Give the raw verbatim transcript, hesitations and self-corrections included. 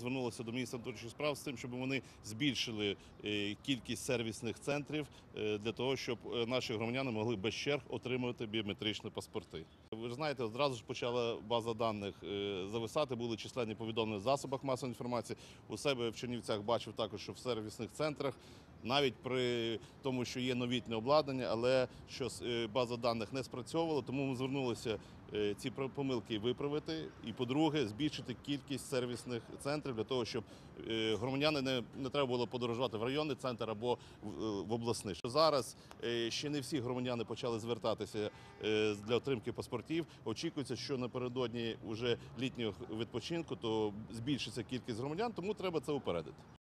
звернулися до міністра внутрішніх справ з тим, щоб вони збільшили кількість сервісних центрів для того, щоб наші громадяни могли без черг отримувати біометричні паспорти. Ви ж знаєте, одразу ж почала база даних зависати, були численні повідомлення в засобах масової інформації. У себе в Чернівцях бачив також, що в сервісних центрах, навіть при тому, що є новітнє обладнання, але що база даних не спрацьовувала, тому ми звернулися ці помилки виправити і, по-друге, збільшити кількість сервісних центрів для того, щоб громадяни не, не треба було подорожувати в районний центр або в, в обласний. Зараз ще не всі громадяни почали звертатися для отримки паспортів. Очікується, що напередодні вже літнього відпочинку, то збільшиться кількість громадян, тому треба це упередити.